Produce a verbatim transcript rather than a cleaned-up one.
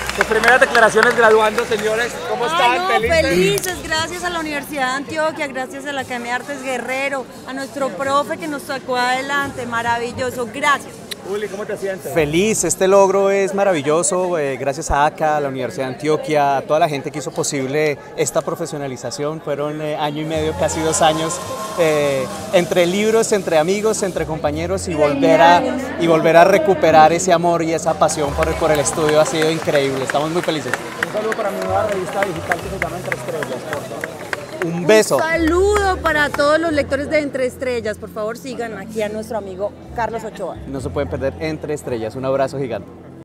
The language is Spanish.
Sus primeras declaraciones graduando, señores, ¿cómo están? Ah, no, ¿Felices? felices, gracias a la Universidad de Antioquia, gracias a la Academia de Artes Guerrero, a nuestro profe que nos sacó adelante, maravilloso, gracias. Uli, ¿cómo te sientes? Feliz, este logro es maravilloso, eh, gracias a A C A, a la Universidad de Antioquia, a toda la gente que hizo posible esta profesionalización. Fueron eh, año y medio, casi dos años, eh, entre libros, entre amigos, entre compañeros y volver, a, y volver a recuperar ese amor y esa pasión por, por el estudio ha sido increíble, estamos muy felices. Un saludo para mi nueva revista digital que se llama Entre Estrellas, por favor. Un beso. Un saludo para todos los lectores de Entre Estrellas, por favor sigan aquí a nuestro amigo Carlos Ochoa. No se pueden perder Entre Estrellas, un abrazo gigante.